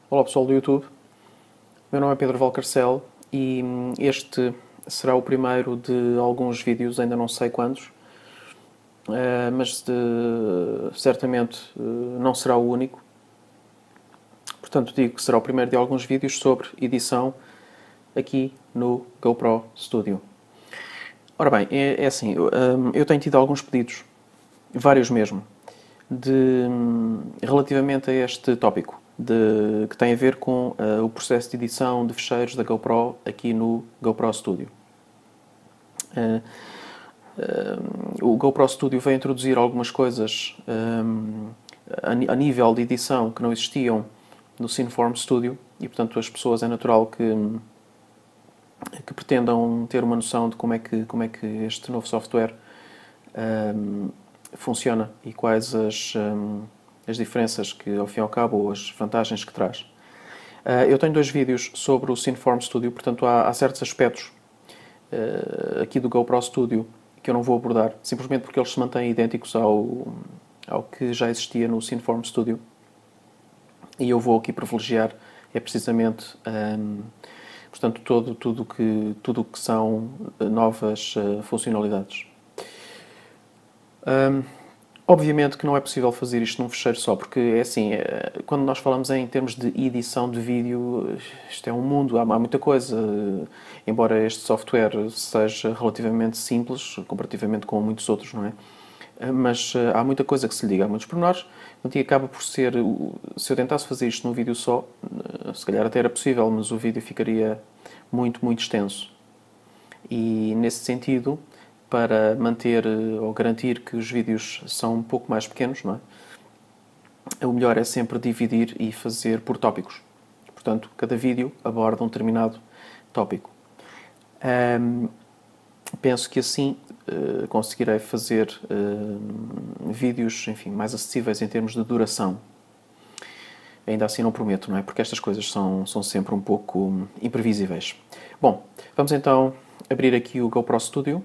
Olá pessoal do YouTube, meu nome é Pedro Valcarcel e este será o primeiro de alguns vídeos, ainda não sei quantos, mas certamente não será o único. Portanto, digo que será o primeiro de alguns vídeos sobre edição aqui no GoPro Studio. Ora bem, é assim, eu tenho tido alguns pedidos, vários mesmo, relativamente a este tópico, que tem a ver com o processo de edição de fecheiros da GoPro aqui no GoPro Studio. O GoPro Studio vai introduzir algumas coisas a nível de edição que não existiam no Cineform Studio e, portanto, as pessoas é natural que pretendam ter uma noção de como é que este novo software funciona e quais as diferenças que, ao fim e ao cabo, ou as vantagens que traz. Eu tenho dois vídeos sobre o Cineform Studio, portanto há certos aspectos aqui do GoPro Studio que eu não vou abordar, simplesmente porque eles se mantêm idênticos ao que já existia no Cineform Studio. E eu vou aqui privilegiar precisamente portanto, tudo que são novas funcionalidades. Obviamente que não é possível fazer isto num fecheiro só, porque é assim, quando nós falamos em termos de edição de vídeo, isto é um mundo, há muita coisa. Embora este software seja relativamente simples, comparativamente com muitos outros, não é? Mas há muita coisa que se lhe liga, há muitos pormenores, e acaba por ser, se eu tentasse fazer isto num vídeo só, se calhar até era possível, mas o vídeo ficaria muito, muito extenso. E nesse sentido, para manter ou garantir que os vídeos são um pouco mais pequenos, não é? O melhor é sempre dividir e fazer por tópicos. Portanto, cada vídeo aborda um determinado tópico. Penso que assim conseguirei fazer vídeos, enfim, mais acessíveis em termos de duração. Ainda assim não prometo, não é? Porque estas coisas são sempre um pouco imprevisíveis. Bom, vamos então abrir aqui o GoPro Studio.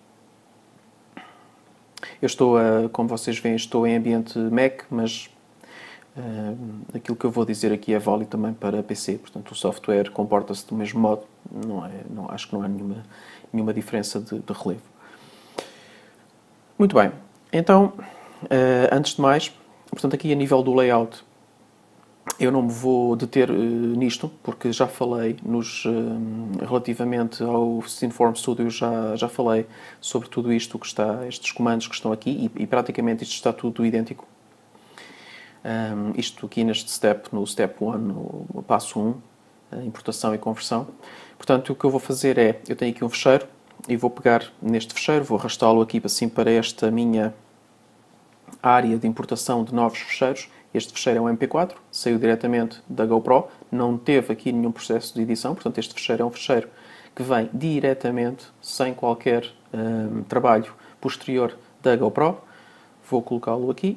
Eu estou, como vocês veem, estou em ambiente Mac, mas aquilo que eu vou dizer aqui é válido também para PC. Portanto, o software comporta-se do mesmo modo. Acho que não há nenhuma diferença de relevo. Muito bem. Então, antes de mais, portanto, aqui a nível do layout, eu não me vou deter nisto, porque já falei relativamente ao Cineform Studio, já falei sobre tudo isto que está, estes comandos que estão aqui, e praticamente isto está tudo idêntico. Isto aqui neste step, no step 1, no passo 1, importação e conversão. Portanto, o que eu vou fazer é, eu tenho aqui um fecheiro, e vou pegar neste fecheiro, vou arrastá-lo aqui assim para esta minha área de importação de novos fecheiros. Este fecheiro é um MP4, saiu diretamente da GoPro, não teve aqui nenhum processo de edição, portanto este fecheiro é um fecheiro que vem diretamente, sem qualquer trabalho posterior da GoPro. Vou colocá-lo aqui.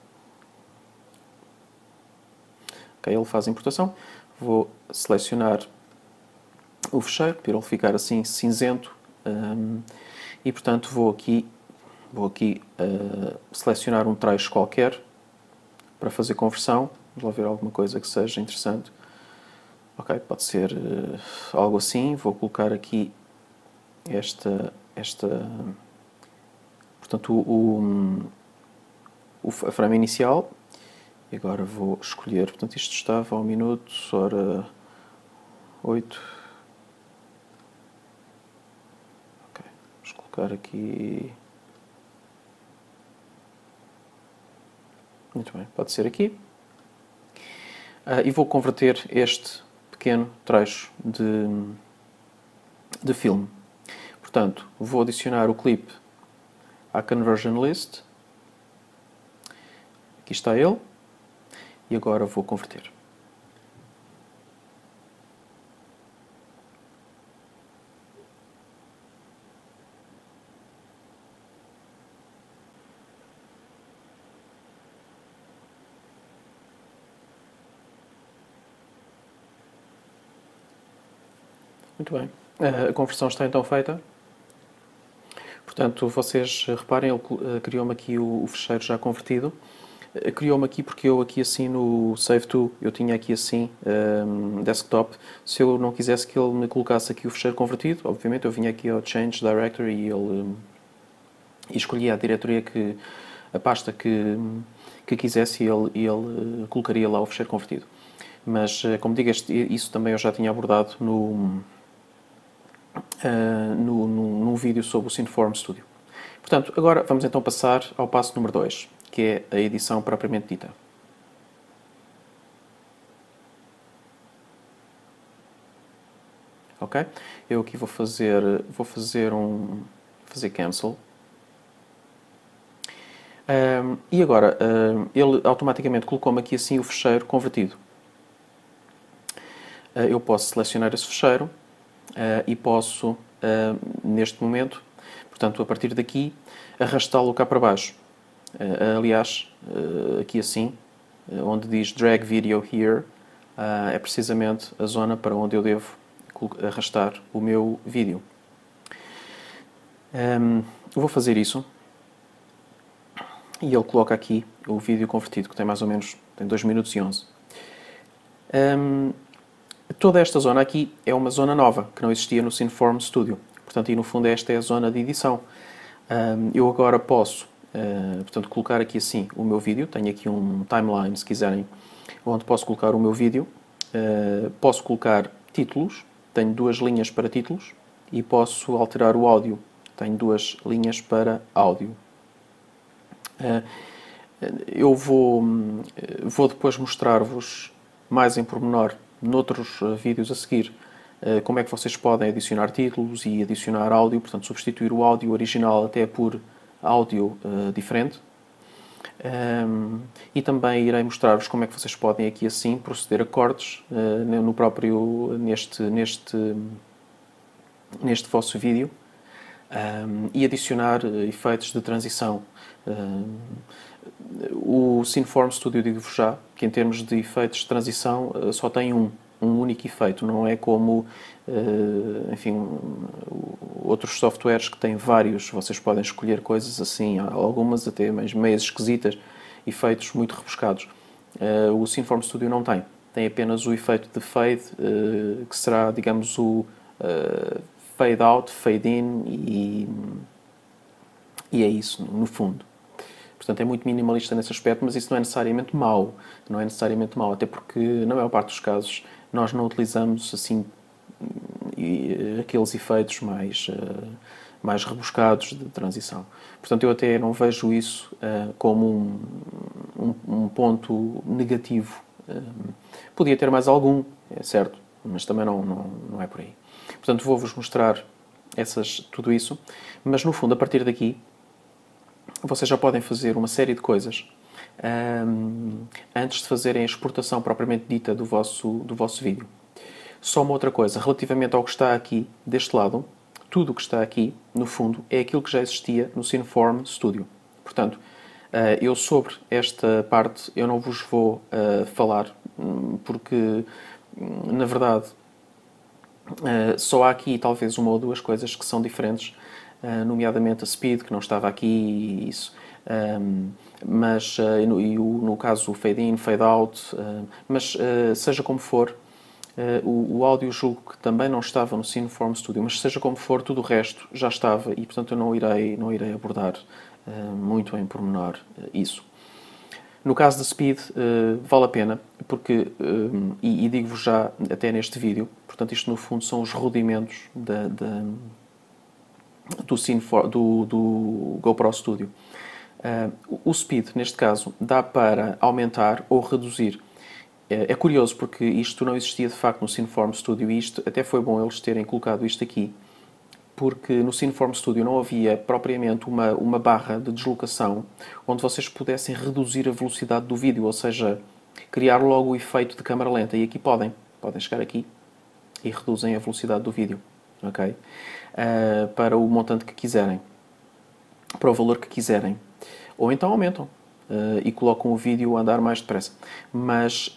Ok, ele faz a importação. Vou selecionar o fecheiro, para ele ficar assim cinzento, e portanto vou aqui selecionar um trecho qualquer para fazer conversão. Vamos lá ver alguma coisa que seja interessante. Ok, pode ser algo assim. Vou colocar aqui portanto, a frame inicial. E agora vou escolher, portanto, isto estava ao minuto, ora 8. Ok, vamos colocar aqui. Muito bem, pode ser aqui. E vou converter este pequeno trecho de filme. Portanto, vou adicionar o clipe à Conversion List. Aqui está ele. E agora vou converter. Muito bem. A conversão está então feita. Portanto, vocês reparem, ele criou-me aqui o fecheiro já convertido. Criou-me aqui porque eu aqui assim no Save To, eu tinha aqui assim desktop. Se eu não quisesse que ele me colocasse aqui o fecheiro convertido, obviamente eu vinha aqui ao Change Directory e ele e escolhia a diretoria a pasta que quisesse e ele colocaria lá o fecheiro convertido. Mas, como digo, isso também eu já tinha abordado num vídeo sobre o Cineform Studio. Portanto, agora vamos então passar ao passo número 2, que é a edição propriamente dita. Ok? Eu aqui vou fazer cancel. E agora, ele automaticamente colocou-me aqui assim o fecheiro convertido. Eu posso selecionar esse fecheiro e posso, neste momento, portanto, a partir daqui, arrastá-lo cá para baixo. Aliás, aqui assim, onde diz Drag Video Here, é precisamente a zona para onde eu devo arrastar o meu vídeo. Vou fazer isso. E ele coloca aqui o vídeo convertido, que tem mais ou menos 2 minutos e 11. Toda esta zona aqui é uma zona nova, que não existia no Cineform Studio. Portanto, e no fundo esta é a zona de edição. Eu agora posso, portanto, colocar aqui assim o meu vídeo. Tenho aqui um timeline, se quiserem, onde posso colocar o meu vídeo. Posso colocar títulos. Tenho 2 linhas para títulos. E posso alterar o áudio. Tenho 2 linhas para áudio. Eu vou depois mostrar-vos mais em pormenor noutros vídeos a seguir como é que vocês podem adicionar títulos e adicionar áudio, portanto substituir o áudio original até por áudio diferente. E também irei mostrar-vos como é que vocês podem aqui assim proceder a cortes no próprio neste vosso vídeo e adicionar efeitos de transição. O Cineform Studio, digo-vos já, que em termos de efeitos de transição só tem um único efeito, não é como enfim, outros softwares que têm vários, vocês podem escolher coisas assim, algumas até meio esquisitas, efeitos muito rebuscados. O Cineform Studio não tem, tem apenas o efeito de fade, que será, digamos, o fade out, fade in e é isso, no fundo. Portanto, é muito minimalista nesse aspecto, mas isso não é necessariamente mau. Não é necessariamente mau, até porque, na maior parte dos casos, nós não utilizamos, assim, aqueles efeitos mais rebuscados de transição. Portanto, eu até não vejo isso como um ponto negativo. Podia ter mais algum, é certo, mas também não é por aí. Portanto, vou-vos mostrar tudo isso, mas, no fundo, a partir daqui, vocês já podem fazer uma série de coisas antes de fazerem a exportação propriamente dita do vosso vídeo. Só uma outra coisa, relativamente ao que está aqui deste lado, tudo o que está aqui, no fundo, é aquilo que já existia no Cineform Studio. Portanto, eu sobre esta parte eu não vos vou falar, porque, na verdade, só há aqui talvez uma ou duas coisas que são diferentes, nomeadamente a speed, que não estava aqui, e isso. Mas, no caso, o fade-in, fade-out, mas seja como for, o áudio julgo que também não estava no Cineform Studio, mas seja como for, tudo o resto já estava e, portanto, eu não irei abordar muito em pormenor isso. No caso da Speed, vale a pena, porque, e digo-vos já até neste vídeo, portanto, isto no fundo são os rudimentos do GoPro Studio. O Speed, neste caso, dá para aumentar ou reduzir. É curioso porque isto não existia de facto no Cineform Studio e isto até foi bom eles terem colocado isto aqui, porque no Cineform Studio não havia propriamente uma barra de deslocação onde vocês pudessem reduzir a velocidade do vídeo, ou seja, criar logo o efeito de câmara lenta. E aqui podem chegar aqui e reduzem a velocidade do vídeo, ok? Para o montante que quiserem, para o valor que quiserem. Ou então aumentam e colocam o vídeo a andar mais depressa. Mas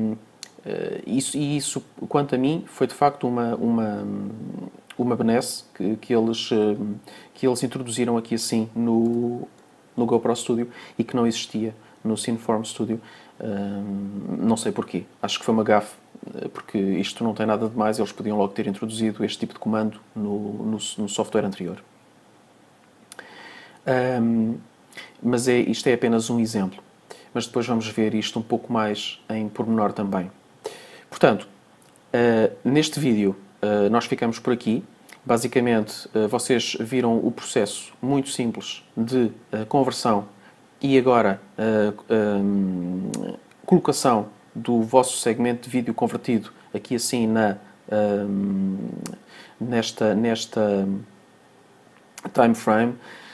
isso, quanto a mim, foi de facto uma benesse que eles introduziram aqui assim no GoPro Studio e que não existia no Cineform Studio. Não sei porquê. Acho que foi uma gafe, porque isto não tem nada de mais. Eles podiam logo ter introduzido este tipo de comando no software anterior. Mas isto é apenas um exemplo. Mas depois vamos ver isto um pouco mais em pormenor também. Portanto, neste vídeo nós ficamos por aqui. Basicamente, vocês viram o processo muito simples de conversão e agora colocação do vosso segmento de vídeo convertido aqui assim nesta time frame.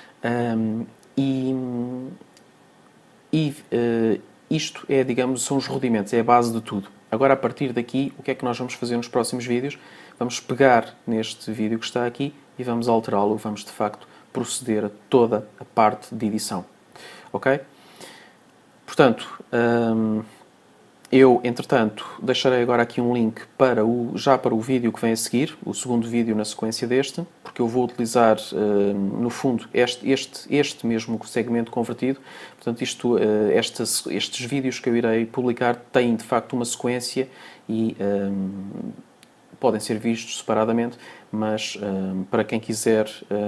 Isto é, digamos, são os rudimentos, é a base de tudo. Agora, a partir daqui, o que é que nós vamos fazer nos próximos vídeos? Vamos pegar neste vídeo que está aqui e vamos alterá-lo, vamos de facto proceder a toda a parte de edição. Ok? Portanto, eu, entretanto, deixarei agora aqui um link já para o vídeo que vem a seguir, o segundo vídeo na sequência deste, porque eu vou utilizar, no fundo, este mesmo segmento convertido. Portanto, estes vídeos que eu irei publicar têm, de facto, uma sequência e podem ser vistos separadamente, mas para quem quiser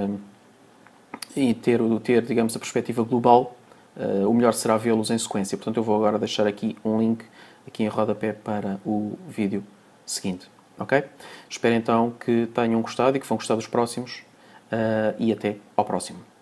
e ter, digamos, a perspectiva global, o melhor será vê-los em sequência. Portanto, eu vou agora deixar aqui um link aqui em rodapé para o vídeo seguinte. Ok? Espero então que tenham gostado e que vão gostar dos próximos e até ao próximo.